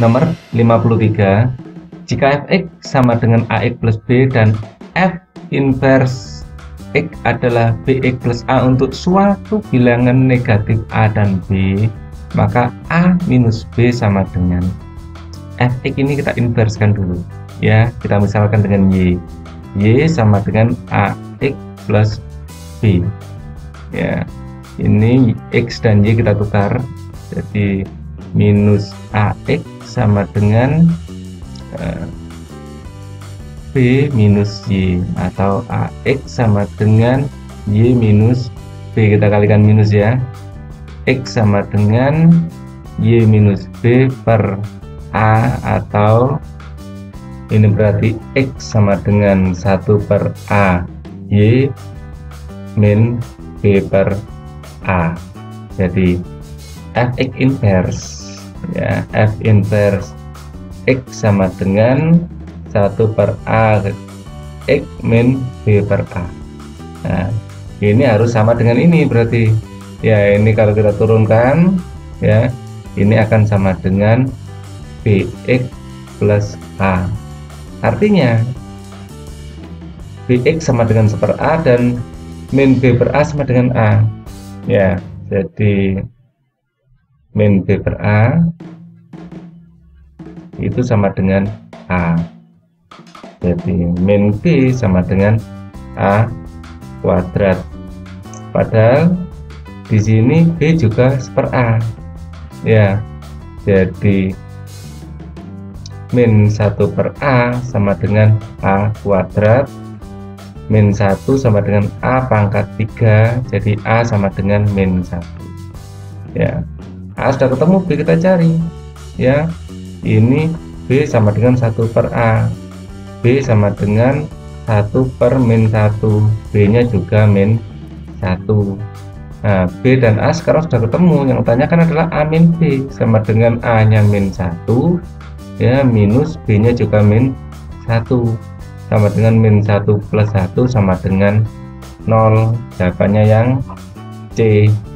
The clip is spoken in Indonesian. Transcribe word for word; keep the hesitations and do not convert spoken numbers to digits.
nomor lima puluh tiga. Jika f(x) sama dengan ax plus b dan f inverse x adalah bx plus a untuk suatu bilangan negatif a dan b, maka a minus b sama dengan f(x) ini kita inverskan dulu ya. Kita misalkan dengan y, y sama dengan ax plus b ya. Ini x dan y kita tukar, jadi minus ax sama dengan uh, b minus y, atau ax sama dengan y minus b, kita kalikan minus ya. X sama dengan y minus b per a, atau ini berarti x sama dengan satu per a, y min b per a. Jadi f(x) inverse ya, f inverse x sama dengan satu per a x min b per a. Nah, ini harus sama dengan ini berarti ya. Ini kalau kita turunkan ya, ini akan sama dengan bx plus a. Artinya bx sama dengan satu per a dan min b per a sama dengan a ya. Jadi min b per a itu sama dengan a. Jadi min b sama dengan a kuadrat. Padahal di sini b juga seper a ya. Jadi min satu per a sama dengan a kuadrat, min satu sama dengan a pangkat tiga, jadi a sama dengan min satu ya. A sudah ketemu, b kita cari ya. Ini b sama dengan satu per a, b sama dengan satu per min satu, b nya juga min satu. Nah, b dan a sekarang sudah ketemu. Yang tanyakan adalah a min b sama dengan a nya min satu ya, minus b nya juga min satu, sama dengan min satu plus satu sama dengan nol. Jawabannya yang C.